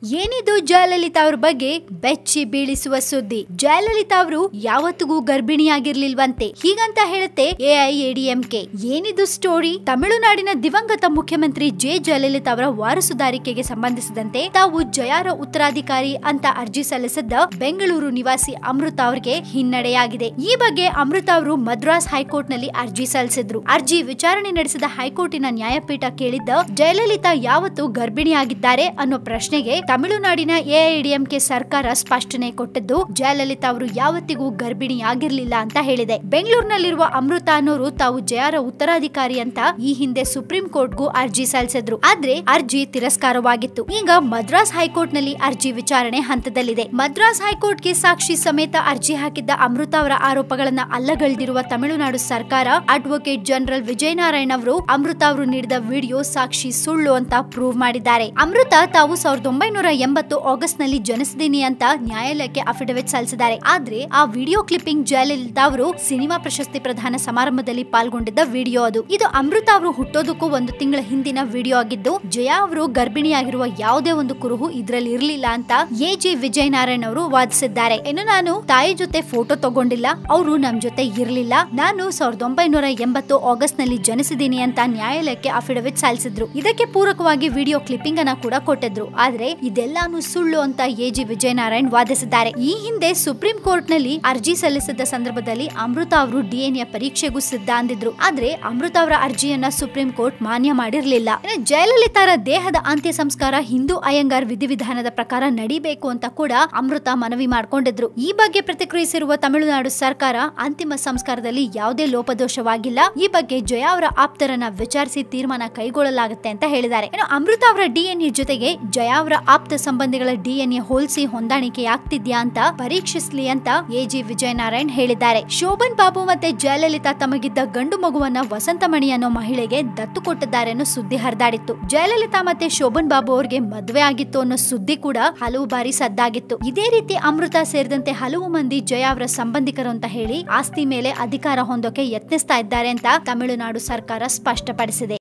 ಏನಿದು ಜಯಲಲಿತಾ ಅವರ ಬಗ್ಗೆ ಬೆಚ್ಚಿ ಬೀಳಿಸುವ ಸುದ್ದಿ. ಜಯಲಲಿತಾ ಅವರು ಯಾವತ್ತಿಗೂ ಗರ್ಭಿಣಿಯಾಗಿರ್ಲಿಲ್ವಂತೆ, ಹೀಗಂತ ಹೇಳುತ್ತೆ ಎಐಎಡಿಎಂಕೆ. ಏನಿದು ಸ್ಟೋರಿ? ತಮಿಳುನಾಡಿನ ದಿವಂಗತ ಮುಖ್ಯಮಂತ್ರಿ ಜಯಲಲಿತಾ ಅವರ ವಾರಸುದಾರಿಕೆಗೆ ಸಂಬಂಧಿಸಿದಂತೆ ತಾವು ಜಯಾರ ಉತ್ತರಾಧಿಕಾರಿ ಅಂತ ಅರ್ಜಿ ಸಲ್ಲಿಸಿದ್ದ ಬೆಂಗಳೂರು ನಿವಾಸಿ ಅಮೃತ ಅವರಿಗೆ ಹಿನ್ನಡೆಯಾಗಿದೆ. ಈ ಬಗ್ಗೆ ಅಮೃತ ಅವರು ಮದ್ರಾಸ್ ಹೈಕೋರ್ಟ್ ನಲ್ಲಿ ಅರ್ಜಿ ಸಲ್ಲಿಸಿದ್ರು. ಅರ್ಜಿ ವಿಚಾರಣೆ ನಡೆಸಿದ ಹೈಕೋರ್ಟಿನ ನ್ಯಾಯಪೀಠ ಕೇಳಿದ್ದ ಜಯಲಲಿತಾ ಯಾವತ್ತು ಗರ್ಭಿಣಿಯಾಗಿದ್ದಾರೆ ಅನ್ನೋ ಪ್ರಶ್ನೆಗೆ ತಮಿಳುನಾಡಿನ ಎಐಎಡಿಎಂಕೆ ಸರ್ಕಾರ ಸ್ಪಷ್ಟನೆ ಕೊಟ್ಟಿದ್ದು, ಜಯಲಲಿತಾ ಅವರು ಯಾವತ್ತಿಗೂ ಗರ್ಭಿಣಿಯಾಗಿರ್ಲಿಲ್ಲ ಅಂತ ಹೇಳಿದೆ. ಬೆಂಗಳೂರಿನಲ್ಲಿರುವ ಅಮೃತ ಅನ್ನೋರು ತಾವು ಜಯಾರ ಉತ್ತರಾಧಿಕಾರಿ ಅಂತ ಈ ಹಿಂದೆ ಸುಪ್ರೀಂ ಕೋರ್ಟ್ಗೂ ಅರ್ಜಿ ಸಲ್ಲಿಸಿದ್ರು. ಆದ್ರೆ ಅರ್ಜಿ ತಿರಸ್ಕಾರವಾಗಿತ್ತು. ಈಗ ಮದ್ರಾಸ್ ಹೈಕೋರ್ಟ್ ನಲ್ಲಿ ಅರ್ಜಿ ವಿಚಾರಣೆ ಹಂತದಲ್ಲಿದೆ. ಮದ್ರಾಸ್ ಹೈಕೋರ್ಟ್ಗೆ ಸಾಕ್ಷಿ ಸಮೇತ ಅರ್ಜಿ ಹಾಕಿದ್ದ ಅಮೃತ ಅವರ ಆರೋಪಗಳನ್ನ ಅಲ್ಲಗಳೆದಿರುವ ತಮಿಳುನಾಡು ಸರ್ಕಾರ ಅಡ್ವೊಕೇಟ್ ಜನರಲ್ ವಿಜಯನಾರಾಯಣ್ ಅವರು ಅಮೃತ ಅವರು ನೀಡಿದ ವಿಡಿಯೋ ಸಾಕ್ಷಿ ಸುಳ್ಳು ಅಂತ ಪ್ರೂವ್ ಮಾಡಿದ್ದಾರೆ. ಅಮೃತ ತಾವು 1980 ಆಗಸ್ಟ್ ನಲ್ಲಿ ಜನಿಸಿದೀನಿ ಅಂತ ನ್ಯಾಯಾಲಯಕ್ಕೆ ಅಫಿಡವಿಟ್ ಸಲ್ಲಿಸಿದ್ದಾರೆ. ಆದ್ರೆ ಆ ವಿಡಿಯೋ ಕ್ಲಿಪ್ಪಿಂಗ್ ಜಯಲಲಿತಾ ಅವರು ಸಿನಿಮಾ ಪ್ರಶಸ್ತಿ ಪ್ರದಾನ ಸಮಾರಂಭದಲ್ಲಿ ಪಾಲ್ಗೊಂಡಿದ್ದ ವಿಡಿಯೋ ಅದು. ಇದು ಅಮೃತ ಅವರು ಹುಟ್ಟೋದಕ್ಕೂ 1 ತಿಂಗಳ ಹಿಂದಿನ ವಿಡಿಯೋ ಆಗಿದ್ದು, ಜಯಾ ಅವರು ಗರ್ಭಿಣಿಯಾಗಿರುವ ಯಾವುದೇ ಒಂದು ಕುರುಹು ಇದ್ರಲ್ಲಿ ಇರ್ಲಿಲ್ಲ ಅಂತ ಎಜಿ ವಿಜಯನಾರಾಯಣ್ ಅವರು ವಾದಿಸಿದ್ದಾರೆ. ಇನ್ನು ನಾನು ತಾಯಿ ಜೊತೆ ಫೋಟೋ ತಗೊಂಡಿಲ್ಲ, ಅವರು ನಮ್ ಜೊತೆ ಇರ್ಲಿಲ್ಲ, ನಾನು 1980 ಆಗಸ್ಟ್ ನಲ್ಲಿ ಜನಿಸಿದೀನಿ ಅಂತ ನ್ಯಾಯಾಲಯಕ್ಕೆ ಅಫಿಡವಿಟ್ ಸಲ್ಲಿಸಿದ್ರು. ಇದಕ್ಕೆ ಪೂರಕವಾಗಿ ವಿಡಿಯೋ ಕ್ಲಿಪ್ಪಿಂಗ್ ಅನ್ನ ಕೂಡ ಕೊಟ್ಟಿದ್ರು. ಆದ್ರೆ ಇದೆಲ್ಲಾನು ಸುಳ್ಳು ಅಂತ ಎಜಿ ವಿಜಯನಾರಾಯಣ್ ವಾದಿಸಿದ್ದಾರೆ. ಈ ಹಿಂದೆ ಸುಪ್ರೀಂ ಕೋರ್ಟ್ ನಲ್ಲಿ ಅರ್ಜಿ ಸಲ್ಲಿಸಿದ ಸಂದರ್ಭದಲ್ಲಿ ಅಮೃತ ಅವರು ಡಿಎನ್ಎ ಪರೀಕ್ಷೆಗೂ ಸಿದ್ಧ ಅಂದಿದ್ರು. ಆದ್ರೆ ಅಮೃತ ಅವರ ಅರ್ಜಿಯನ್ನ ಸುಪ್ರೀಂ ಕೋರ್ಟ್ ಮಾನ್ಯ ಮಾಡಿರ್ಲಿಲ್ಲ. ಜಯಲಲಿತಾರ ದೇಹದ ಅಂತ್ಯ ಸಂಸ್ಕಾರ ಹಿಂದೂ ಅಯ್ಯಂಗಾರ್ ವಿಧಿವಿಧಾನದ ಪ್ರಕಾರ ನಡಿಬೇಕು ಅಂತ ಕೂಡ ಅಮೃತ ಮನವಿ ಮಾಡಿಕೊಂಡಿದ್ರು. ಈ ಬಗ್ಗೆ ಪ್ರತಿಕ್ರಿಯಿಸಿರುವ ತಮಿಳುನಾಡು ಸರ್ಕಾರ ಅಂತಿಮ ಸಂಸ್ಕಾರದಲ್ಲಿ ಯಾವುದೇ ಲೋಪದೋಷವಾಗಿಲ್ಲ, ಈ ಬಗ್ಗೆ ಜಯಾ ಅವರ ಆಪ್ತರನ್ನ ವಿಚಾರಿಸಿ ತೀರ್ಮಾನ ಕೈಗೊಳ್ಳಲಾಗುತ್ತೆ ಅಂತ ಹೇಳಿದ್ದಾರೆ. ಅಮೃತ ಅವರ ಡಿಎನ್ಎ ಜೊತೆಗೆ ಜಯಾ ಅವರ ಆಪ್ತ ಸಂಬಂಧಿಗಳ ಡಿಎನ್ಎ ಹೋಲಿಸಿ ಹೊಂದಾಣಿಕೆಯಾಗ್ತಿದ್ಯಾ ಅಂತ ಪರೀಕ್ಷಿಸಲಿ ಅಂತ ಎಜಿ ವಿಜಯನಾರಾಯಣ್ ಹೇಳಿದ್ದಾರೆ. ಶೋಭನ್ ಬಾಬು ಮತ್ತೆ ಜಯಲಲಿತಾ ತಮಗಿದ್ದ ಗಂಡು ಮಗುವನ್ನ ವಸಂತಮಣಿ ಅನ್ನೋ ಮಹಿಳೆಗೆ ದತ್ತು ಕೊಟ್ಟಿದ್ದಾರೆ ಅನ್ನೋ ಸುದ್ದಿ ಹರಿದಾಡಿತ್ತು. ಜಯಲಲಿತಾ ಮತ್ತೆ ಶೋಭನ್ ಬಾಬು ಅವರಿಗೆ ಮದುವೆ ಆಗಿತ್ತು ಅನ್ನೋ ಸುದ್ದಿ ಕೂಡ ಹಲವು ಬಾರಿ ಸದ್ದಾಗಿತ್ತು. ಇದೇ ರೀತಿ ಅಮೃತ ಸೇರಿದಂತೆ ಹಲವು ಮಂದಿ ಜಯಾ ಅವರ ಸಂಬಂಧಿಕರು ಅಂತ ಹೇಳಿ ಆಸ್ತಿ ಮೇಲೆ ಅಧಿಕಾರ ಹೊಂದೋಕೆ ಯತ್ನಿಸ್ತಾ ಇದ್ದಾರೆ ಅಂತ ತಮಿಳುನಾಡು ಸರ್ಕಾರ ಸ್ಪಷ್ಟಪಡಿಸಿದೆ.